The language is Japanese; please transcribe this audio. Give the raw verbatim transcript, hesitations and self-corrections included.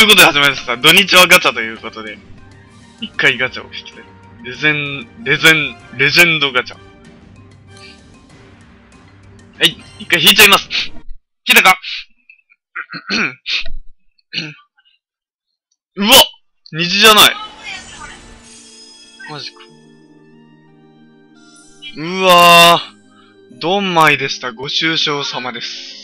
いうことで始まりました。土日はガチャということで、一回ガチャを引きたい。レゼン、レゼン、レジェンドガチャ。はい、一回引いちゃいます。引いたかうわ虹じゃない。マジか。うわー。ドンマイでした。ご愁傷様です。